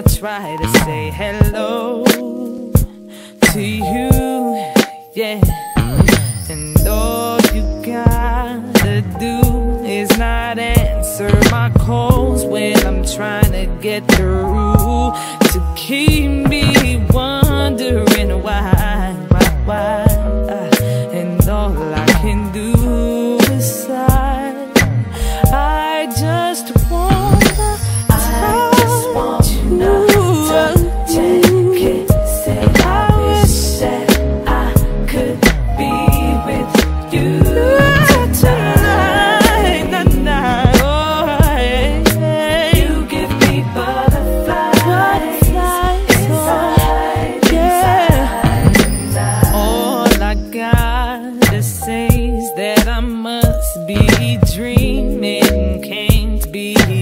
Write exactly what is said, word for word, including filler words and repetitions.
try to say hello to you, yeah. And all you gotta do is not answer my calls when I'm trying to get through, to keep me wondering why, why, why. And all I can do is sigh. I just wanna I just wanna touch and kiss it. I wish that I could be with you tonight, tonight. Oh, yeah. You give me butterflies inside, inside, inside. All I gotta say is that I must be dreaming, can't be